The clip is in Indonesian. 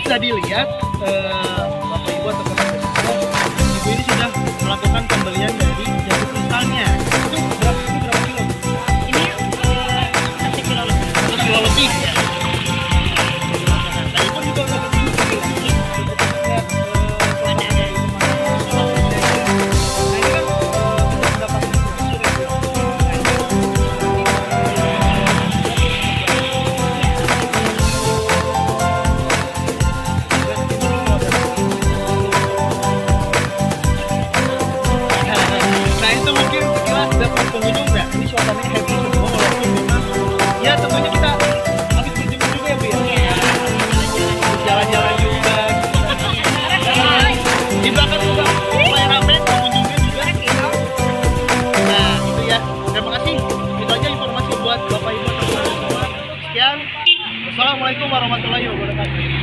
bisa dilihat Bapak Ibu atau Ibu ini sudah melakukan pembelian dari jati kristalnya. Itu berapa kilo? Ini 1 kilo lebih. 1 kilo lebih. Nah, Ibu juga udah pengunjung ya, ini suasananya happy semua walaupun memang ya tentunya kita habis berjemur juga ya Bu ya, jalan-jalan juga di belakang juga mulai ramai pengunjungnya juga. Nah itu ya, terima kasih, itu aja informasi buat Bapak Ibu semua. Sekian, Assalamualaikum warahmatullahi wabarakatuh.